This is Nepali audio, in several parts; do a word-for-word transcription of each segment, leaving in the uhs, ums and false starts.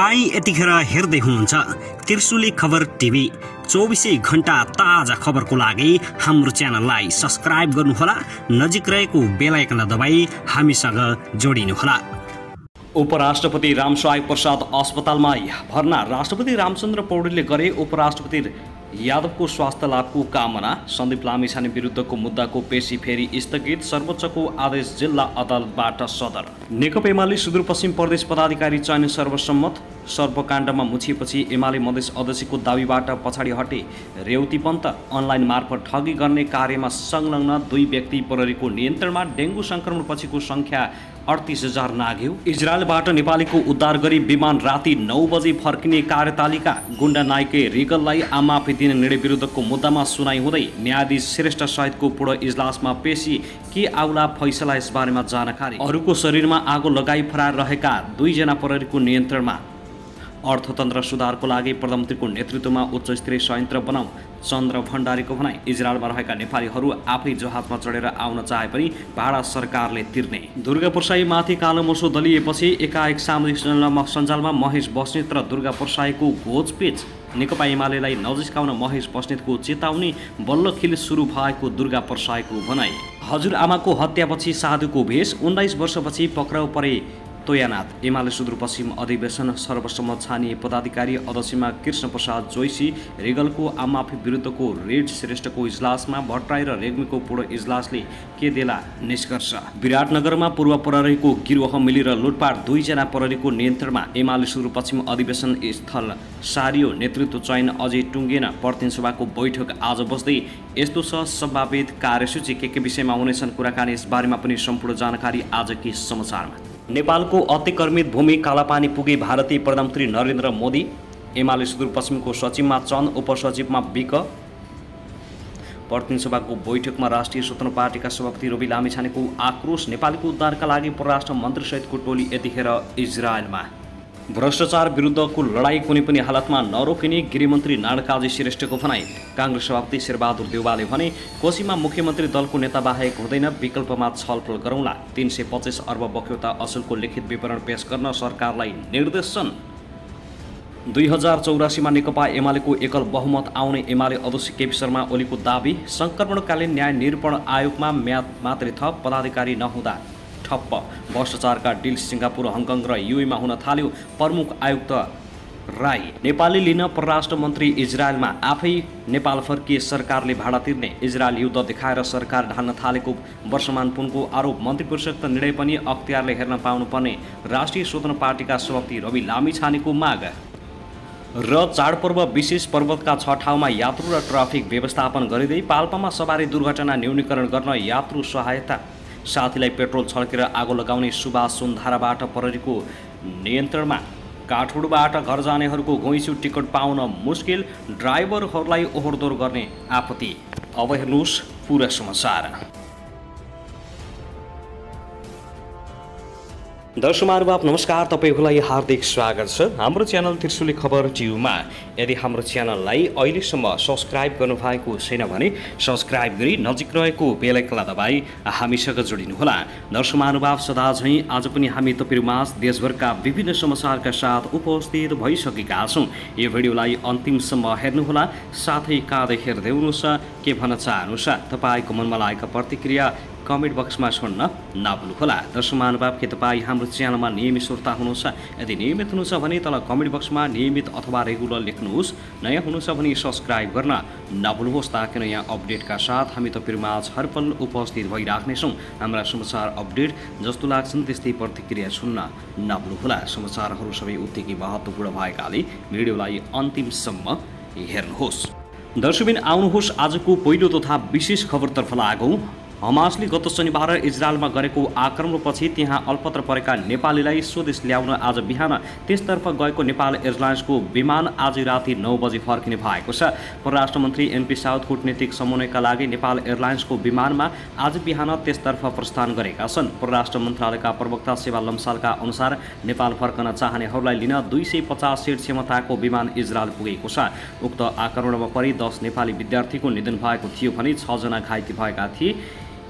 तपाई यतिखेर हेर्दै हुनुहुन्छ त्रिशुली खबर टिभी। चौबीसै घण्टा ताजा खबरको लागि हाम्रो च्यानललाई सब्स्क्राइब गर्नुहोला, नजिक रहेको बेल आइकन दबाई हामीसँग जोडिनुहोला। उपराष्ट्रपति रामसहाय प्रसाद अस्पतालमा भर्ना। राष्ट्रपति रामचन्द्र पौडेलले गरे उपराष्ट्रपति यादवको स्वास्थ्य लाभको कामना। सन्दीप लामिछाने विरुद्धको मुद्दाको पेशी फेरि स्थगित। सर्वोच्चको आदेश जिल्ला अदालतबाट सदर। नेकपा एमाले सुदूरपश्चिम प्रदेश पदाधिकारी चयन सर्वसम्मत। सर्वकाण्डमा मुछिएपछि एमाले मधेस अध्यक्षको दावीबाट पछाडि हटे रेवती पन्त। अनलाइन मार्फत ठगी गर्ने कार्यमा संलग्न दुई व्यक्ति प्रहरीको नियन्त्रणमा। डेङ्गु संक्रमणपछिको सङ्ख्या अडतिस हजार नाग्यो। इजरायलबाट नेपालीको उद्धार गरी विमान राति नौ बजे फर्किने कार्यतालिका। गुण्डा नायके रिगललाई आमाफी दिने निर्णय विरुद्धको मुद्दामा सुनाइ हुँदै न्यायाधीश श्रेष्ठ सहितको पूर्ण इजलासमा पेशी। के आउला फैसला यसबारेमा जानकारी। अरूको शरीरमा आगो लगाई फरार रहेका दुईजना प्रहरीको नियन्त्रणमा। अर्थतन्त्र सुधारको लागि प्रधानमन्त्रीको नेतृत्वमा उच्च स्तरीय संयन्त्र बनाऊ। चन्द्र भण्डारीको भनाई। इजरायलमा रहेका नेपालीहरू आफै जहाजमा चढेर आउन चाहे पनि भाडा सरकारले तिर्ने। दुर्गा प्रसाईमाथि कालो मोसो दलिएपछि एकाएक सामाजिक सञ्जालमा महेश बस्नेत र दुर्गा प्रसाईको घोचपेच। नेकपा एमालेलाई नजिस्काउन महेश बस्नेतको चेतावनी। बल्ल खेल सुरु भएको दुर्गा प्रसाईको भनाई। हजुरआमाको हत्यापछि साधुको भेष। उन्नाइस वर्षपछि पक्राउ परे तोयानाथ। एमाले सुदूरपश्चिम अधिवेशन सर्वसम्मत छानिए पदाधिकारी। अध्यक्षमा कृष्ण प्रसाद जोशी। रिगलको आमाफी विरुद्धको रेड श्रेष्ठको इजलासमा भट्टराई र रेग्मीको पूर्ण इजलासले के देला निष्कर्ष। विराटनगरमा पूर्व प्रहरीको गिरोह मिलेर लुटपाट। दुईजना प्रहरीको नियन्त्रणमा। एमाले सुदूरपश्चिम अधिवेशन स्थल सारियो। नेतृत्व चयन अझै टुङ्गेन। प्रतिनिधि सभाको बैठक आज बस्दै यस्तो छ सम्भावित कार्यसूची। के के विषयमा हुनेछन् कुराकानी, यसबारेमा पनि सम्पूर्ण जानकारी आजकै समाचारमा। नेपालको अतिक्रमित भूमि कालापानी पुगे भारतीय प्रधानमन्त्री नरेन्द्र मोदी। एमाले सुदूरपश्चिमको सचिवमा चन्द, उपसचिवमा विक। प्रतिनिधि सभाको बैठकमा राष्ट्रिय स्वतन्त्र पार्टीका सभापति रवि लामिछानेको आक्रोश। नेपालको उद्धारका लागि परराष्ट्र मन्त्रीसहितको टोली यतिखेर इजरायलमा। भ्रष्टाचार विरुद्धको लडाईँ कुनै पनि हालतमा नरोकिने गृहमन्त्री नारायणकाजी श्रेष्ठको भनाई। काङ्ग्रेस सभापति शेरबहादुर देउवाले भने कोशीमा मुख्यमन्त्री दलको नेता बाहेक हुँदैन, विकल्पमा छलफल गरौँला। तीन सय पच्चिस अर्ब बक्यौता असुलको लिखित विवरण पेश गर्न सरकारलाई निर्देशन। दुई हजार चौरासीमा नेकपा एमालेको एकल बहुमत आउने एमाले अध्यक्ष केपी शर्मा ओलीको दावी। सङ्क्रमणकालीन न्याय निरूपण आयोगमा म्याद मात्रै थप, पदाधिकारी नहुँदा ठप्प। भ्रष्टाचारका डिल सिङ्गापुर, हङकङ र युएमा हुन थाल्यो। प्रमुख आयुक्त राई। नेपालले लिन परराष्ट्र मन्त्री इजरायलमा। आफै नेपाल फर्किए सरकारले भाडा तिर्ने। इजरायल युद्ध देखाएर सरकार ढाल्न थालेको वर्षमान पुनको आरोप। मन्त्री परिषदको निर्णय पनि अख्तियारले हेर्न पाउनुपर्ने राष्ट्रिय स्वतन्त्र पार्टीका सभापति रवि लामिछानेको माग। र चाडपर्व विशेष पर्वतका छ ठाउँमा यात्रु र ट्राफिक व्यवस्थापन गरिँदै पाल्पामा सवारी दुर्घटना न्यूनीकरण गर्न यात्रु सहायता। साथीलाई पेट्रोल छल्केर आगो लगाउने सुभाष सुन्धाराबाट प्रहरीको नियन्त्रणमा। काठमाडौँबाट घर जानेहरूको घुइँचो टिकट पाउन मुस्किल, ड्राइभरहरूलाई ओहोरदोहोर गर्ने आपत्ति। अब हेर्नुहोस् पुरा समाचार। दर्शक महानुभाव नमस्कार, तपाईँहरूलाई हार्दिक स्वागत छ हाम्रो च्यानल त्रिशुली खबर टिभीमा। यदि हाम्रो च्यानललाई अहिलेसम्म सब्स्क्राइब गर्नुभएको छैन भने सब्स्क्राइब गरी नजिक रहेको बेल आइकन दबाई हामीसँग जोडिनुहोला। दर्शक महानुभाव सदा झैँ आज पनि हामी तपाईँहरूमाझ देशभरका विभिन्न समाचारका साथ उपस्थित भइसकेका छौँ। यो भिडियोलाई अन्तिमसम्म हेर्नुहोला, साथै काँदै हेर्दै हुनुहोस्। के भन्न चाहनुहोस् तपाईँको मनमा लागेका प्रतिक्रिया कमेन्ट बक्समा छोड्न नभुल्नुहोला। दर्शक महानुभाव के तपाईँ हाम्रो च्यानलमा नियमित श्रोता हुनुहुन्छ? यदि नियमित हुनुहुन्छ भने तल कमेन्ट बक्समा नियमित अथवा रेगुलर लेख्नुहोस्। नयाँ हुनुहुन्छ भने सब्स्क्राइब गर्न नभुल्नुहोस् ताकि नयाँ अपडेटका साथ हामी तपाईँहरूमाझ हरपल उपस्थित भइराख्नेछौँ। हाम्रा समाचार अपडेट जस्तो लाग्छन् त्यस्तै प्रतिक्रिया सुन्न नभुल्नुहोला। समाचारहरू सबै उत्तिकै महत्त्वपूर्ण भएकाले भिडियोलाई अन्तिमसम्म हेर्नुहोस्। दर्शकबिन आउनुहोस् आजको पहिलो तथा विशेष खबरतर्फ लागौँ। हमासले गत शनिबार इजरायलमा गरेको आक्रमणपछि त्यहाँ अल्पत्र परेका नेपालीलाई स्वदेश ल्याउन आज बिहान त्यसतर्फ गएको नेपाल एयरलाइन्सको विमान आज राति नौ बजे फर्किने भएको छ। परराष्ट्र मन्त्री एनपी साउद कूटनीतिक समन्वयका लागि नेपाल एयरलाइन्सको विमानमा आज बिहान त्यसतर्फ प्रस्थान गरेका छन्। परराष्ट्र मन्त्रालयका प्रवक्ता सेवा लम्सालका अनुसार नेपाल फर्कन चाहनेहरूलाई लिन दुई सय पचास सिट क्षमताको विमान इजरायल पुगेको छ। उक्त आक्रमणमा परि दस नेपाली विद्यार्थीको निधन भएको थियो भने छजना घाइते भएका थिए।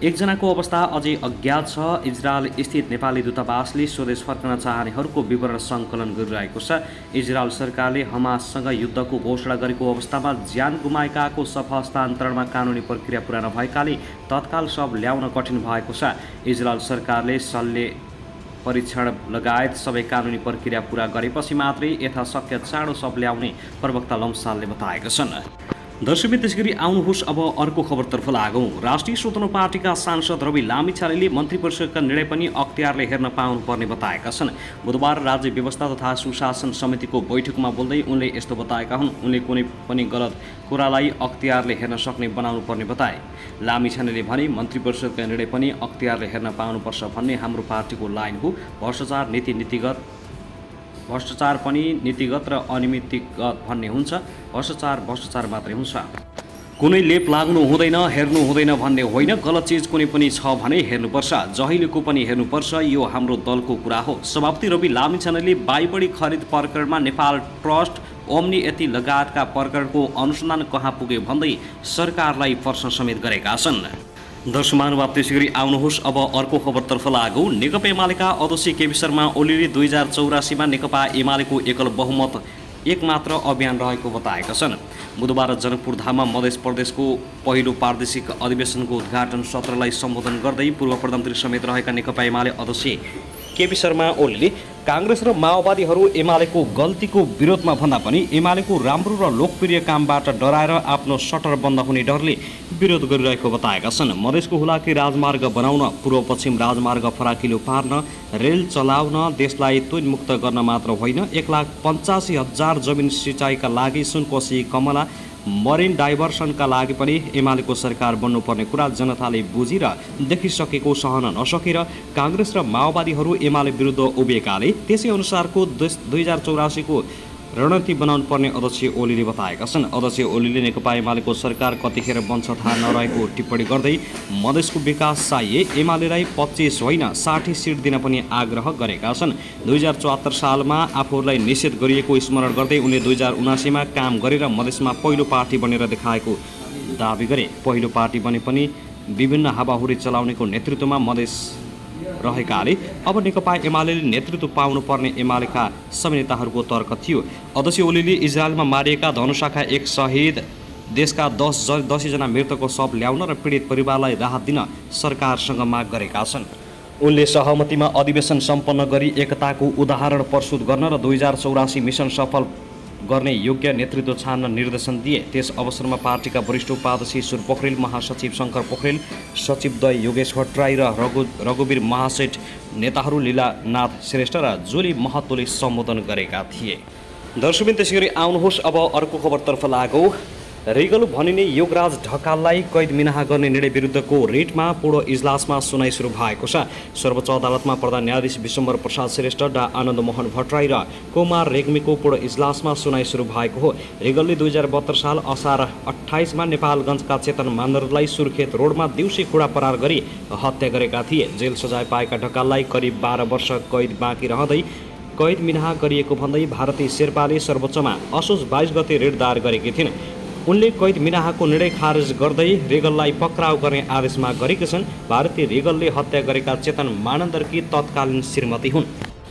एकजनाको अवस्था अझै अज्ञात छ। इजरायल स्थित नेपाली दूतावासले स्वदेश फर्कन चाहनेहरूको विवरण सङ्कलन गरिरहेको छ। इजरायल सरकारले हमाससँग युद्धको घोषणा गरेको अवस्थामा ज्यान गुमाएकाको शव हस्तान्तरणमा कानुनी प्रक्रिया पुरा नभएकाले तत्काल शव ल्याउन कठिन भएको छ। इजरायल सरकारले शल्य परीक्षण लगायत सबै कानुनी प्रक्रिया पुरा गरेपछि मात्रै यथाशक्य चाँडो शव ल्याउने प्रवक्ता लम्सालले बताएका छन्। दर्शकबिन त्यसगरी आउनुहोस् अब अर्को खबरतर्फ लागौँ। राष्ट्रिय स्वतन्त्र पार्टीका सांसद रवि लामिछानेले मन्त्री परिषदका निर्णय पनि अख्तियारले हेर्न पाउनुपर्ने बताएका छन्। बुधबार राज्य व्यवस्था तथा सुशासन समितिको बैठकमा बोल्दै उनले यस्तो बताएका हुन्। उनले कुनै पनि गलत कुरालाई अख्तियारले हेर्न सक्ने बनाउनु पर्ने बताए। लामिछानेले भने मन्त्री परिषदका निर्णय पनि अख्तियारले हेर्न पाउनुपर्छ भन्ने हाम्रो पार्टीको लाइन हो। भ्रष्टाचार नीति नीतिगत भ्रष्टाचार पनि नीतिगत र अनियमितगत भन्ने हुन्छ। भ्रष्टाचार भ्रष्टाचार मात्रै हुन्छ। कुनै लेप लाग्नु हुँदैन, हेर्नु हुँदैन भन्ने होइन। गलत चिज कुनै पनि छ भने हेर्नुपर्छ, जहिलेको पनि हेर्नुपर्छ। यो हाम्रो दलको कुरा हो। सभापति रवि लामिछानेले बाइबडी खरिद प्रकरणमा नेपाल ट्रस्ट, ओम्नी यति लगायतका प्रकरणको अनुसन्धान कहाँ पुग्यो भन्दै सरकारलाई प्रश्न समेत गरेका छन्। दर्शकमानव त्यसै गरी आउनुहोस् अब अर्को खबरतर्फ लागौँ। नेकपा एमालेका अध्यक्ष केपी शर्मा ओलीले दुई हजार चौरासीमा नेकपा एमालेको एकल बहुमत एक मात्र अभियान रहेको बताएका छन्। बुधबार जनकपुरधाममा मध्य प्रदेशको पहिलो प्रादेशिक अधिवेशनको उद्घाटन सत्रलाई सम्बोधन गर्दै पूर्व प्रधानमन्त्री समेत रहेका नेकपा एमाले अध्यक्ष केपी शर्मा ओलीले काङ्ग्रेस र माओवादीहरू एमालेको गल्तीको विरोधमा भन्दा पनि एमालेको राम्रो र लोकप्रिय कामबाट डराएर आफ्नो सटर बन्द हुने डरले विरोध गरिरहेको बताएका छन्। मधेसको हुलाकी राजमार्ग बनाउन, पूर्व पश्चिम राजमार्ग फराकिलो पार्न, रेल चलाउन, देशलाई तुनमुक्त गर्न मात्र होइन, एक लाख पञ्चासी हजार जमिन सिँचाइका लागि सुनकोशी कमला मरिन डाइभर्सनका लागि पनि एमालेको सरकार बन्नुपर्ने कुरा जनताले बुझेर देखिसकेको सहन नसकेर काङ्ग्रेस र माओवादीहरू एमाले विरुद्ध उभिएकाले त्यसै अनुसारको दुई हजार चौरासीको रणनीति बनाउनु पर्ने अध्यक्ष ओलीले बताएका छन्। अध्यक्ष ओलीले नेकपा एमालेको सरकार कतिखेर बन्छ थाहा नरहेको टिप्पणी गर्दै मधेसको विकास चाहिए, एमालेलाई पच्चिस होइन साठी सिट दिन पनि आग्रह गरेका छन्। दुई हजार चौहत्तर सालमा आफूहरूलाई निषेध गरिएको स्मरण गर्दै उनले दुई हजार उनासीमा काम गरेर मधेसमा पहिलो पार्टी बनेर देखाएको दावी गरे। पहिलो पार्टी बने पनि विभिन्न हावाहुरी चलाउनेको नेतृत्वमा मधेस रहेकाले अब नेकपा एमालेले नेतृत्व पाउनुपर्ने एमालेका सबै नेताहरूको तर्क थियो। अध्यक्ष ओलीले इजरायलमा मारिएका धनुषाका एक शहीद, देशका दस दसैजना मृतकको शव ल्याउन र पीडित परिवारलाई राहत दिन सरकारसँग माग गरेका छन्। उनले सहमतिमा अधिवेशन सम्पन्न गरी एकताको उदाहरण प्रस्तुत गर्न र दुई हजार चौरासी मिसन सफल गर्ने योग्य नेतृत्व छान्न निर्देशन दिए। त्यस अवसरमा पार्टीका वरिष्ठ उपाध्यक्ष ईश्वर पोखरेल, महासचिव शङ्कर पोखरेल, सचिवद्वय योगेश भट्टराई र रघु रघुवीर महासेठ, नेताहरू लीलानाथ श्रेष्ठ र जोली महतोले सम्बोधन गरेका थिए। दर्शकबिन त्यसै गरी आउनुहोस् अब अर्को खबरतर्फ लागौँ। रिगल भनिने योगराज ढकाललाई कैद मिनाहा गर्ने निर्णय विरुद्धको रिटमा पूर्ण इजलासमा सुनाइ सुरु भएको छ। सर्वोच्च अदालतमा प्रधान न्यायाधीश विश्वम्भर प्रसाद श्रेष्ठ, डा आनन्द मोहन भट्टराई र कुमार रेग्मीको पूर्ण इजलासमा सुनाइ सुरु भएको हो। रिगलले दुई हजार बहत्तर साल असार अठाइसमा नेपालगञ्जका चेतन मान्दरलाई सुर्खेत रोडमा दिउँसै खुडा परार गरी हत्या गरेका थिए। जेल सजाय पाएका ढकाललाई करिब बाह्र वर्ष कैद बाँकी रहँदै कैद मिनाहा गरिएको भन्दै भारती शेर्पाले सर्वोच्चमा असोज बाइस गते रिट दायर गरेकी थिइन्। उनले कैद मिनाहाको निर्णय खारेज गर्दै रेगललाई पक्राउ गर्ने आदेश माग गरेका छन्। भारतीय रेगलले हत्या गरेका चेतन मानन्दरकी तत्कालीन श्रीमती हुन्।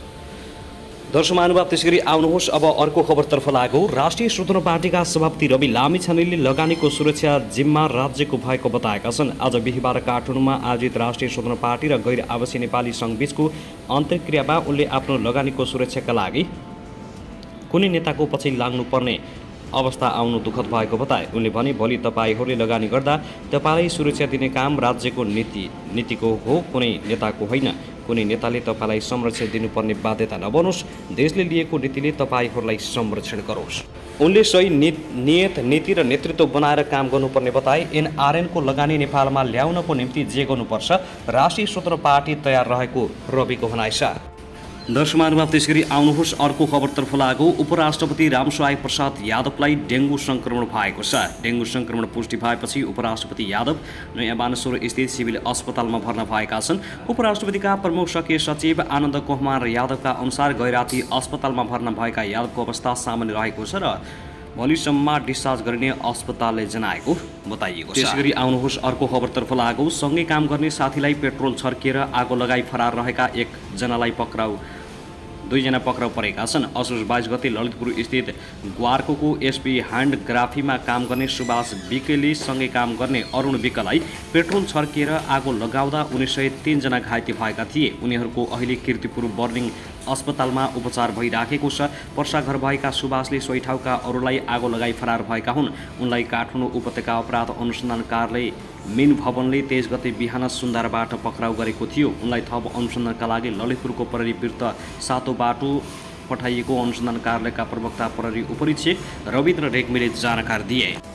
दर्शक महानुभाव त्यसै गरी आउनुहोस् अब अर्को खबरतर्फ लागौँ। राष्ट्रिय स्वतन्त्र पार्टीका सभापति रवि लामिछानेले लगानीको सुरक्षा जिम्मा राज्यको भएको बताएका छन्। आज बिहिबार काठमाडौँमा आयोजित राष्ट्रिय स्वतन्त्र पार्टी र गैर आवासीय नेपाली सङ्घ बीचको अन्तर्क्रियामा उनले आफ्नो लगानीको सुरक्षाका लागि कुनै नेताको पछि लाग्नुपर्ने अवस्था आउनु दुःखद भएको बताए। उनले भने भोलि तपाईँहरूले लगानी गर्दा तपाईँलाई सुरक्षा दिने काम राज्यको नीति नीतिको हो, कुनै नेताको होइन। कुनै नेताले तपाईँलाई संरक्षण दिनुपर्ने बाध्यता नबनोस्। देशले लिएको नीतिले तपाईँहरूलाई संरक्षण गरोस्। उनले सही नियत नीति र नेतृत्व बनाएर काम गर्नुपर्ने बताए। एनआरएनको लगानी नेपालमा ल्याउनको निम्ति जे गर्नुपर्छ राष्ट्रिय स्वतन्त्र पार्टी तयार रहेको रविको भनाइ छ। दर्शक महानुभाव त्यसै गरी आउनुहोस् अर्को खबरतर्फ लागौँ। उपराष्ट्रपति रामसहाय प्रसाद यादवलाई डेङ्गु सङ्क्रमण भएको छ। डेङ्गु सङ्क्रमण पुष्टि भएपछि उपराष्ट्रपति यादव नयाँ बानेश्वर स्थित सिभिल अस्पतालमा भर्ना भएका छन्। उपराष्ट्रपतिका प्रमुख सचिव सचिव आनन्द कुमार यादवका अनुसार गैराती अस्पतालमा भर्ना भएका यादवको अवस्था सामान्य रहेको छ र भोलिसम्ममा डिस्चार्ज गरिने अस्पतालले जनाएको बताइएको छ। त्यसगरी आउनुहोस् अर्को खबरतर्फ लागौँ। सँगै काम गर्ने साथीलाई पेट्रोल छर्किएर आगो लगाई फरार रहेका एकजनालाई पक्राउ दुईजना पक्राउ परेका छन्। असोज बाइस गते ललितपुर स्थित ग्वार्कोको एसपी ह्यान्ड ग्राफीमा काम गर्ने सुभाष विकेले सँगै काम गर्ने अरुण विकलाई पेट्रोल छर्किएर आगो लगाउँदा उन्नाइस सय तीनजना घाइते भएका थिए। उनीहरूको अहिले कीर्तिपुर बर्निङ अस्पतालमा उपचार भइराखेको छ। पर्सा घर भएका सुभाषले सोही ठाउँका अरूलाई आगो लगाई फरार भएका हुन्। उनलाई काठमाडौँ उपत्यका अपराध अनुसन्धान कार्यालय मिन भवनले तेइस गते बिहान सुन्दारबाट पक्राउ गरेको थियो। उनलाई थप अनुसन्धानका लागि ललितपुरको प्रहरी विरुद्ध सातो बाटो पठाइएको अनुसन्धान कार्यालयका प्रवक्ता प्रहरी उपरीक्षक रविन्द्र रेग्मीले जानकारी दिए।